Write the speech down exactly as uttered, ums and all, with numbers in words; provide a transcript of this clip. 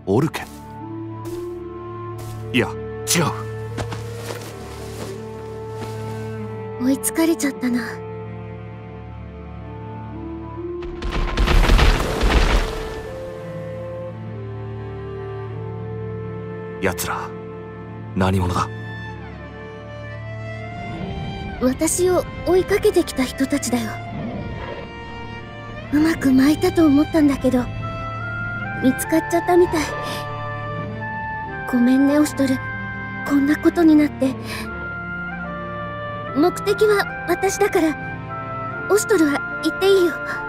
オルケン。いや違う。追いつかれちゃったな。 奴ら何者だ？ 私を追いかけてきた人たちだよ。うまく巻いたと思ったんだけど見つかっちゃったみたい。ごめんねオシュトル、こんなことになって。目的は私だからオシュトルは行っていいよ。